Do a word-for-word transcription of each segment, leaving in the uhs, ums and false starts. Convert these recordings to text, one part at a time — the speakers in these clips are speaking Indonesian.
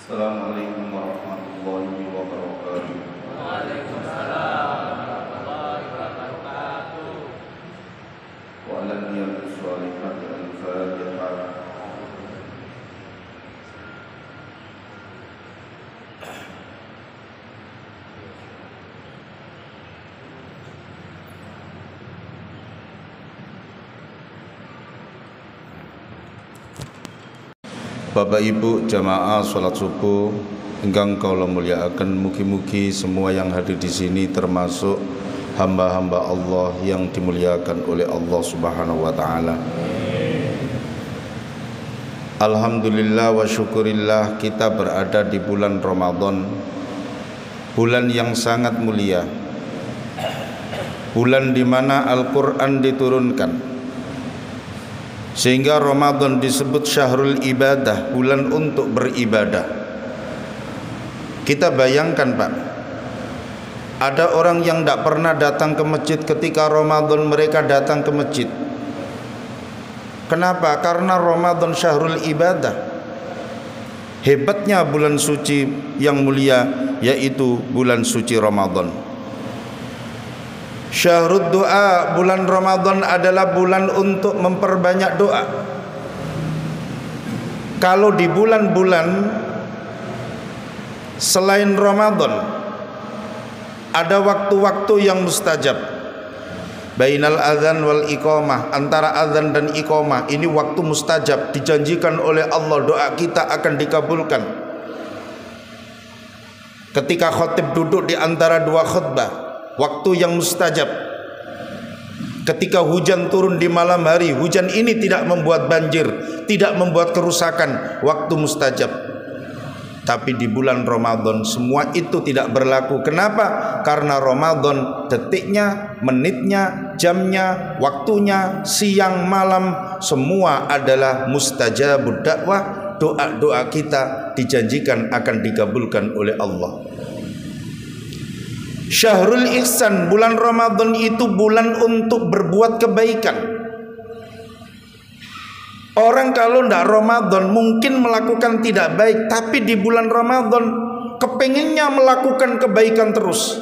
Assalamualaikum warahmatullahi wabarakatuh. Waalaikumsalam warahmatullahi wabarakatuh. Wa ala niyyati shalihati al-Fatihah. Bapak Ibu jamaah salat subuh ingkang kula mulyakaken, mugi-mugi semua yang hadir di sini termasuk hamba-hamba Allah yang dimuliakan oleh Allah Subhanahu wa taala. Alhamdulillah wa syukurillah, kita berada di bulan Ramadan, bulan yang sangat mulia, bulan di mana Al-Qur'an diturunkan. Sehingga Ramadan disebut syahrul ibadah, bulan untuk beribadah. Kita bayangkan Pak, ada orang yang tidak pernah datang ke masjid, ketika Ramadan mereka datang ke masjid. Kenapa? Karena Ramadan syahrul ibadah. Hebatnya bulan suci yang mulia, yaitu bulan suci Ramadan. Syahrul doa, bulan Ramadan adalah bulan untuk memperbanyak doa. Kalau di bulan-bulan selain Ramadan ada waktu-waktu yang mustajab. Bainal adzan wal iqamah, antara adzan dan iqamah, ini waktu mustajab, dijanjikan oleh Allah doa kita akan dikabulkan. Ketika khatib duduk di antara dua khutbah, waktu yang mustajab. Ketika hujan turun di malam hari, hujan ini tidak membuat banjir, tidak membuat kerusakan, waktu mustajab. Tapi di bulan Ramadan semua itu tidak berlaku. Kenapa? Karena Ramadan detiknya, menitnya, jamnya, waktunya, siang, malam, semua adalah mustajabud dakwah. Doa-doa kita dijanjikan akan dikabulkan oleh Allah. Syahrul Ihsan, bulan Ramadan itu bulan untuk berbuat kebaikan. Orang kalau tidak Ramadan mungkin melakukan tidak baik, tapi di bulan Ramadan kepenginnya melakukan kebaikan terus.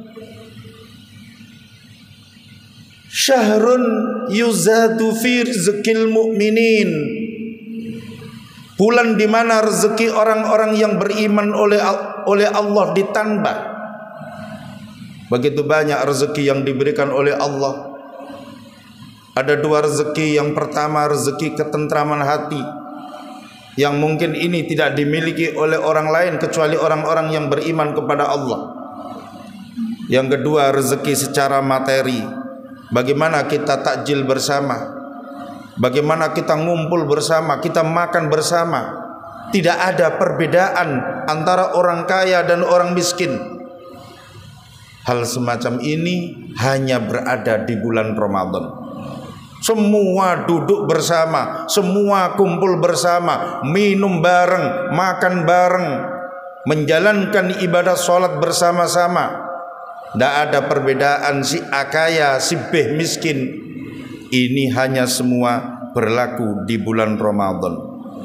Syahrun yuzadu fi rizqil mu'minin, bulan di mana rezeki orang-orang yang beriman oleh oleh Allah ditambah. Begitu banyak rezeki yang diberikan oleh Allah. Ada dua rezeki. Yang pertama rezeki ketentraman hati, yang mungkin ini tidak dimiliki oleh orang lain kecuali orang-orang yang beriman kepada Allah. Yang kedua rezeki secara materi. Bagaimana kita takjil bersama, bagaimana kita ngumpul bersama, kita makan bersama. Tidak ada perbedaan antara orang kaya dan orang miskin. Hal semacam ini hanya berada di bulan Ramadan. Semua duduk bersama, semua kumpul bersama, minum bareng, makan bareng, menjalankan ibadah sholat bersama-sama. Tidak ada perbedaan si A kaya, si B miskin. Ini hanya semua berlaku di bulan Ramadan.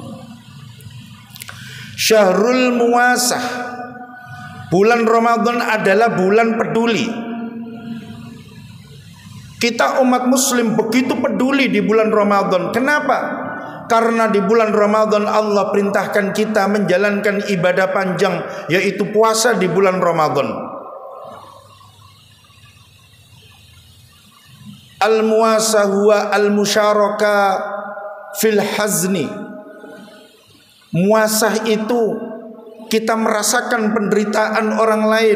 Syahrul Muwasah, bulan Ramadan adalah bulan peduli. Kita umat muslim begitu peduli di bulan Ramadan. Kenapa? Karena di bulan Ramadan Allah perintahkan kita menjalankan ibadah panjang, yaitu puasa di bulan Ramadan. Al-muwasah huwa al-musyaraka fil hazni. Muasah itu kita merasakan penderitaan orang lain.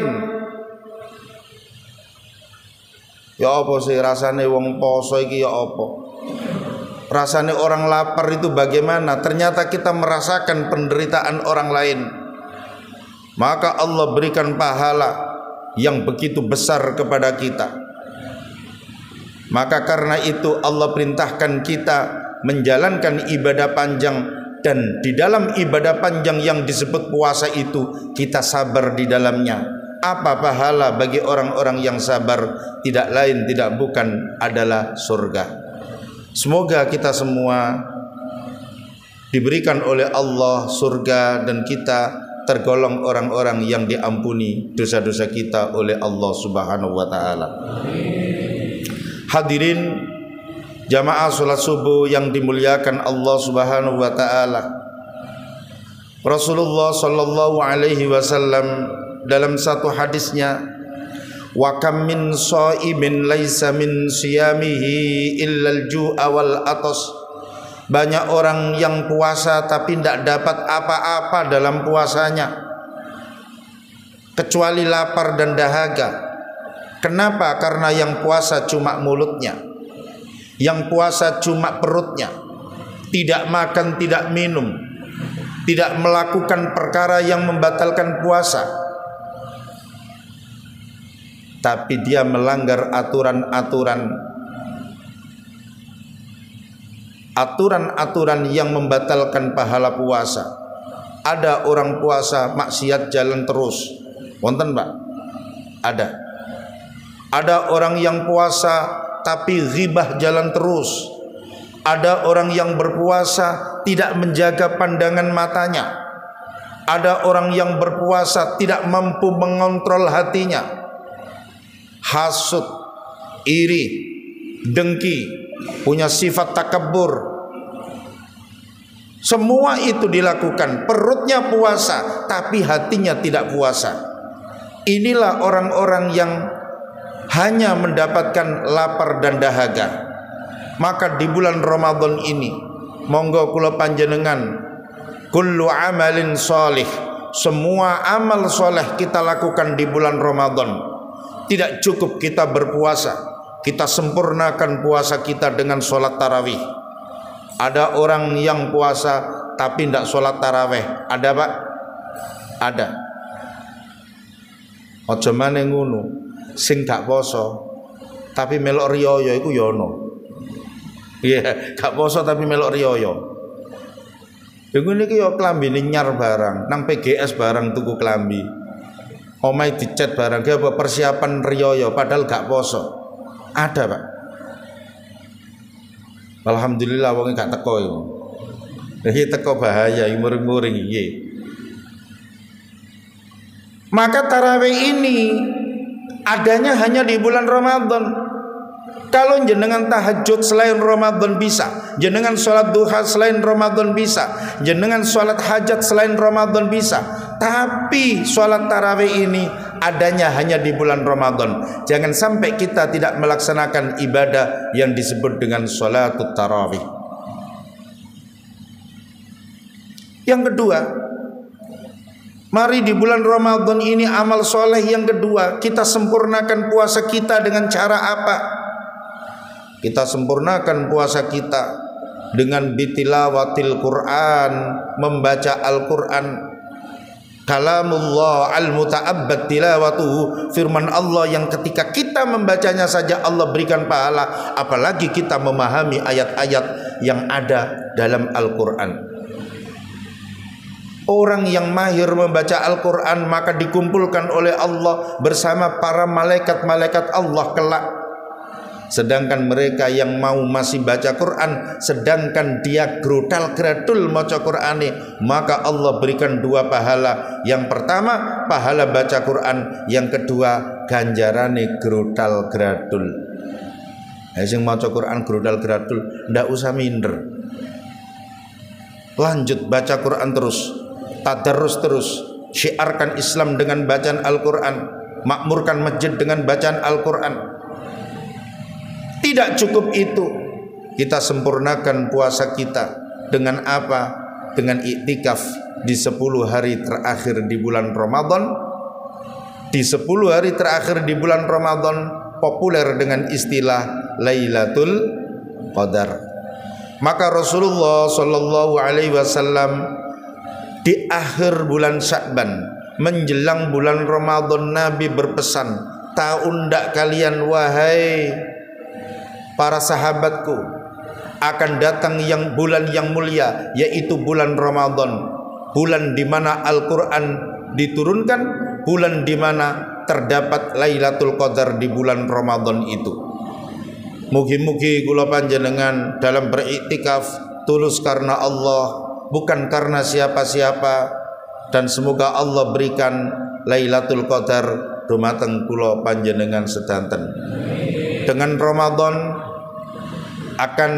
Ya apa sih rasane wong poso iki, ya apa? Rasane orang lapar itu bagaimana? Ternyata kita merasakan penderitaan orang lain. Maka Allah berikan pahala yang begitu besar kepada kita. Maka karena itu Allah perintahkan kita menjalankan ibadah panjang. Dan di dalam ibadah panjang yang disebut puasa itu, kita sabar di dalamnya. Apa pahala bagi orang-orang yang sabar? Tidak lain tidak bukan adalah surga. Semoga kita semua diberikan oleh Allah surga dan kita tergolong orang-orang yang diampuni dosa-dosa kita oleh Allah Subhanahu wa taala. Hadirin jamaah salat subuh yang dimuliakan Allah Subhanahu wa taala. Rasulullah sallallahu alaihi wasallam dalam satu hadisnya, wa kam min shaimin laisa min siyamihi illa al-ju'a wal atas. Banyak orang yang puasa tapi tidak dapat apa-apa dalam puasanya kecuali lapar dan dahaga. Kenapa? Karena yang puasa cuma mulutnya, yang puasa cuma perutnya, tidak makan, tidak minum, tidak melakukan perkara yang membatalkan puasa, tapi dia melanggar aturan-aturan aturan-aturan yang membatalkan pahala puasa. Ada orang puasa maksiat jalan terus, wonten Pak? Ada. Ada orang yang puasa tapi ghibah jalan terus. Ada orang yang berpuasa tidak menjaga pandangan matanya. Ada orang yang berpuasa tidak mampu mengontrol hatinya. Hasud, iri, dengki, punya sifat takabur. Semua itu dilakukan. Perutnya puasa tapi hatinya tidak puasa. Inilah orang-orang yang hanya mendapatkan lapar dan dahaga. Maka di bulan Ramadan ini, monggo kula panjenengan, kullu amalin sholih, semua amal soleh kita lakukan di bulan Ramadan. Tidak cukup kita berpuasa, kita sempurnakan puasa kita dengan sholat tarawih. Ada orang yang puasa tapi tidak sholat tarawih. Ada Pak? Ada. Ojo maneh ngono, sing gak poso tapi melok riyo iku ya ono. Iya, gak poso tapi melok riyo. Iku niki ya klambine nyar barang, nang P G S barang tuku klambi. Omahe dicet barang, ge apa persiapan riyo padahal gak poso. Ada Pak. Alhamdulillah wong gak teko iku. Iki teko bahaya muring-muring iki. Maka tarawih ini adanya hanya di bulan Ramadan. Kalau jenengan tahajud selain Ramadan bisa, jenengan sholat duha selain Ramadan bisa, jenengan sholat hajat selain Ramadan bisa. Tapi sholat tarawih ini adanya hanya di bulan Ramadan. Jangan sampai kita tidak melaksanakan ibadah yang disebut dengan sholatut tarawih. Yang kedua, mari di bulan Ramadan ini amal soleh yang kedua, kita sempurnakan puasa kita dengan cara apa? Kita sempurnakan puasa kita dengan bitilawatil Quran, membaca Al-Quran. Kalamullah al-muta'abbad tilawatuhu, firman Allah yang ketika kita membacanya saja Allah berikan pahala, apalagi kita memahami ayat-ayat yang ada dalam Al-Quran. Orang yang mahir membaca Al-Quran maka dikumpulkan oleh Allah bersama para malaikat-malaikat Allah kelak. Sedangkan mereka yang mau masih baca Quran, sedangkan dia grutal gradul maca Qur'ane, maka Allah berikan dua pahala. Yang pertama pahala baca Quran, yang kedua ganjarane grutal gradul. Sing maca Quran grutal gradul ndak usah minder. Lanjut baca Quran terus, tadarus terus, syiarkan Islam dengan bacaan Al-Quran, makmurkan masjid dengan bacaan Al-Quran. Tidak cukup itu, kita sempurnakan puasa kita dengan apa? Dengan iktikaf di sepuluh hari terakhir di bulan Ramadan. Di sepuluh hari terakhir di bulan Ramadan populer dengan istilah Lailatul Qadar. Maka Rasulullah Shallallahu Alaihi Wasallam di akhir bulan Sya'ban menjelang bulan Ramadan, Nabi berpesan, tahu ndak kalian wahai para sahabatku, akan datang yang bulan yang mulia, yaitu bulan Ramadan, bulan di mana Al-Quran diturunkan, bulan di mana terdapat Lailatul Qadar di bulan Ramadan itu. Mugi-mugi kula panjenengan dalam beriktikaf tulus karena Allah, bukan karena siapa-siapa, dan semoga Allah berikan Lailatul Qadar dumateng kula panjenengan sedanten. Dengan Ramadan akan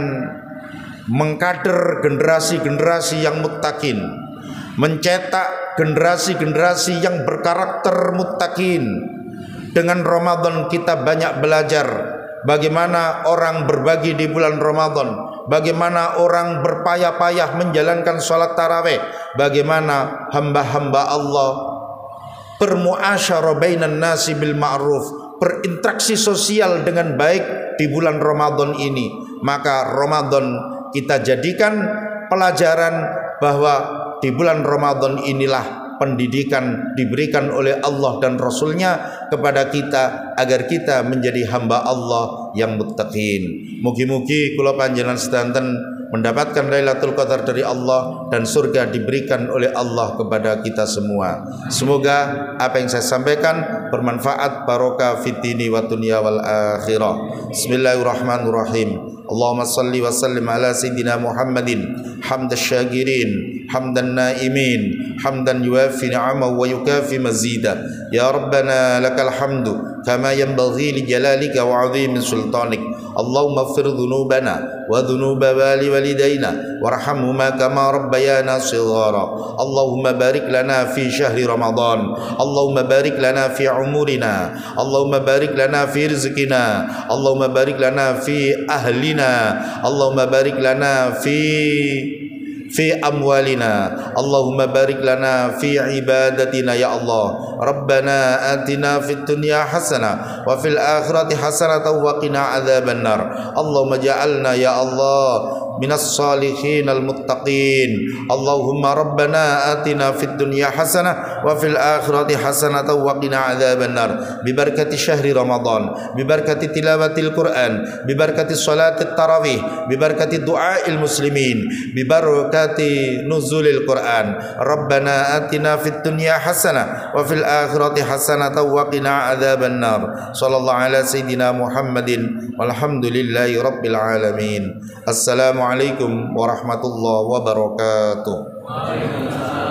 mengkader generasi-generasi yang muttaqin, mencetak generasi-generasi yang berkarakter muttaqin. Dengan Ramadan kita banyak belajar bagaimana orang berbagi di bulan Ramadan, bagaimana orang berpayah-payah menjalankan sholat tarawih, bagaimana hamba-hamba Allah bermuasyarah bainan nasi bil ma'ruf, berinteraksi sosial dengan baik di bulan Ramadan ini. Maka Ramadan kita jadikan pelajaran bahwa di bulan Ramadan inilah pendidikan diberikan oleh Allah dan Rasulnya kepada kita agar kita menjadi hamba Allah yang muttaqin. Mugi-mugi kula panjenengan sedanten mendapatkan Lailatul Qadar dari Allah dan surga diberikan oleh Allah kepada kita semua. Semoga apa yang saya sampaikan bermanfaat, barokah fid dini wa dunya wal akhirah. Bismillahirrahmanirrahim. Allahumma salli wa sallim ala sayyidina Muhammadin hamdash syakirin hamdan naimin hamdan yuafi ni'amahu wa yukafi mazida. Ya Rabbana lakal hamdu kama yanbaghi li jalalika wa 'azimi sultanik. Allahumma ighfir dhunubana wa dhunuba wali walidayna warhamhuma kama rabbayana shighara. Allahumma barik lana fi syahri Ramadan. Allahumma barik lana fi umurina. Allahumma barik lana fi rizqina. Allahumma barik lana fi ahlina. Allahumma barik lana fi fi amwalina. Allahumma barik lana fi ibadatina ya Allah. Rabbana atina fid dunya hasanah wa fil akhirati hasanah wa qina adzabannar. Allahumma ja'alna ya Allah minas salihin al muttaqin. Allahumma rabbana atina fid dunya hasanah wa fil akhirati hasanah wa qina adzabannar. Bi barakati syahri Ramadan, bi barakati tilawatil Quran, bi barakati salatit tarawih, bi barakati du'ail muslimin, bi barakati nuzulil Quran. Rabbana atina fid dunya hasanah wa fil akhirati hasanah wa qina adzabannar. Sallallahu ala sayyidina Muhammadin walhamdulillahi rabbil alamin. Assalamualaikum warahmatullahi wabarakatuh.